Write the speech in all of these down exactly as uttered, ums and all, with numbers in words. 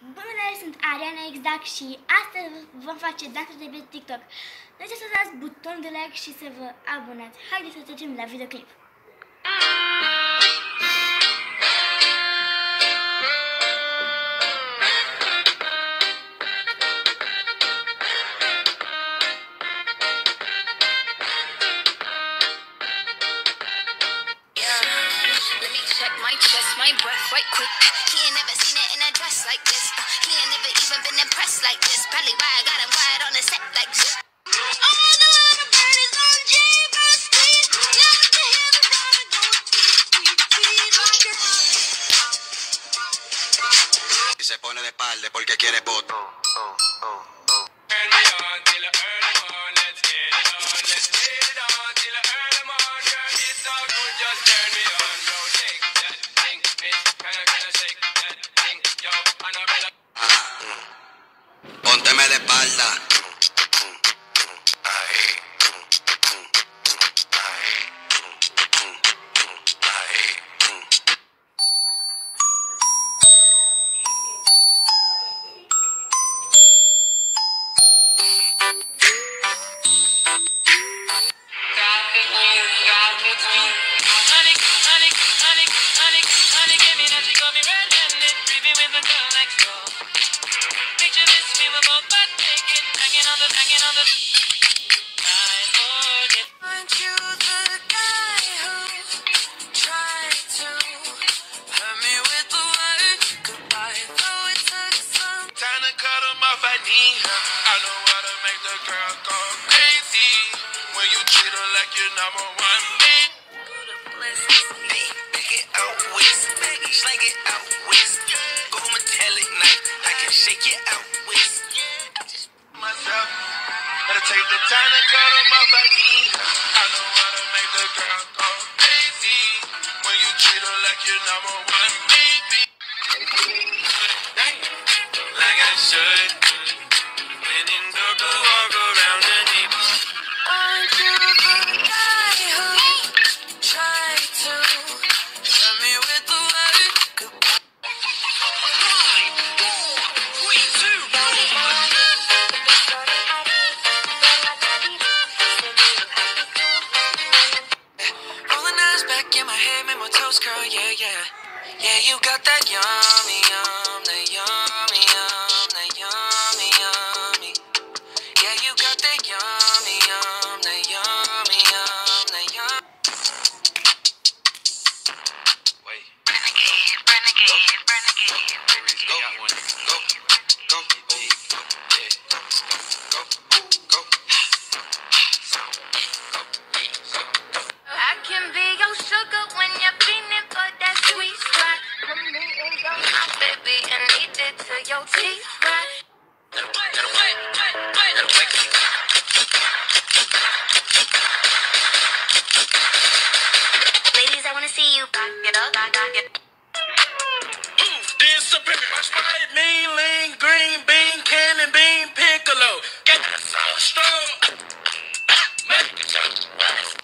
Bună, sunt Ariana Exact și astăzi vom face dansuri de pe TikTok. Nu uitați să dați butonul de like și să vă abonați. Haideți să trecem la videoclip. My chest, my breath, right quick. He ain't never seen it in a dress like this. Uh, he ain't never even been impressed like this. Probably why I got him quiet on the set like this. All the other bird is on J Bus Street. Never to hear the daughter go tweet, tweet, Y se pone de espalda porque quiere voto. Pónteme de espalda. I know how to make the girl go crazy when you treat her like your number one beat. Go to places, make it out west, slang it out west. Go metallic knife, I can shake it out west. Just myself, gotta take the time to cut them off. I need her. I know how to make the girl go crazy when you treat her like your number one baby. Like I should. Girl, yeah, yeah, yeah, you got that yummy, yum, that yummy, yum, that yummy, yummy. Yeah, you got that yummy, yum, that yummy, yum, that yum. Wait. Renegade, renegade, renegade. Go, go, go, go, yeah, go, go, go. I can be your sugar when you're feeling for that sweet spot. Come in and go, my baby, and eat it till your teeth rot. Ladies, I wanna see you back it up, back it up. Ooh, disappear. Watch my mean, lean, green bean, cannon bean, piccolo. Get so strong. Make it so strong.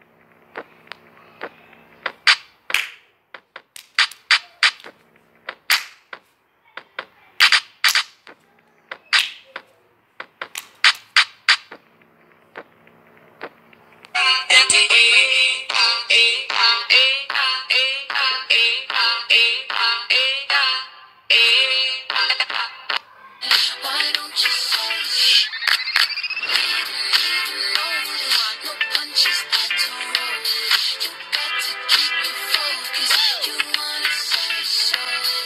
Why don't you say leave it alone? No punches at all. You got to keep it focused. You wanna say so.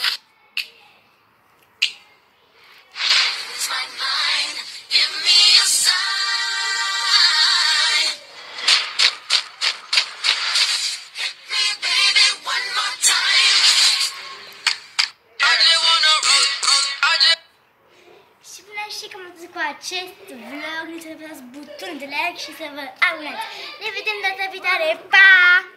It's my mind. Give me a sign. Hit me, baby, one more time. I just wanna roll, roll, I just. Și până și cam atât cu acest vlog. Nu uitați să dați butonul de like și să vă abonați. Ne vedem data viitoare. Pa!